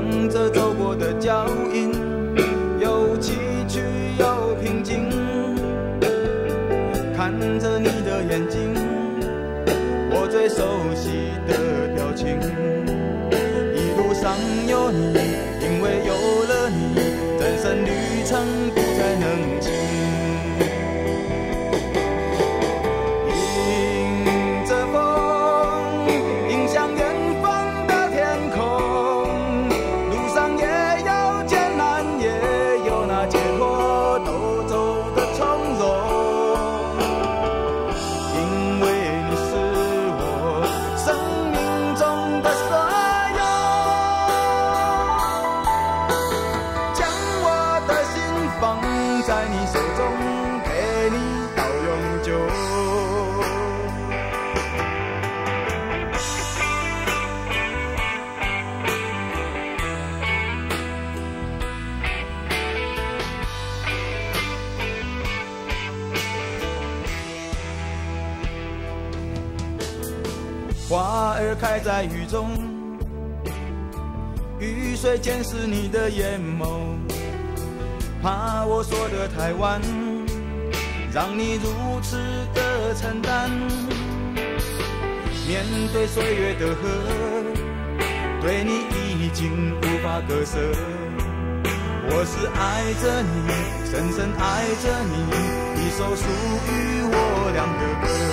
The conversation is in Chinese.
望着走过的脚印，有崎岖有平静，看着你的眼睛，我最熟悉的表情。一路上有你，因为有了你，人生旅程不再能停。迎着风，迎向远方的天空，路上也有艰难，也有那解脱都走的从容。因为你是我生命中的所有，将我的心放在你手中，陪你到永久。花儿开在雨中，雨水溅湿你的眼眸，怕我说得太晚，让你如此的承担。面对岁月的河，对你已经无法割舍。我是爱着你，深深爱着你，一首属于我俩的歌。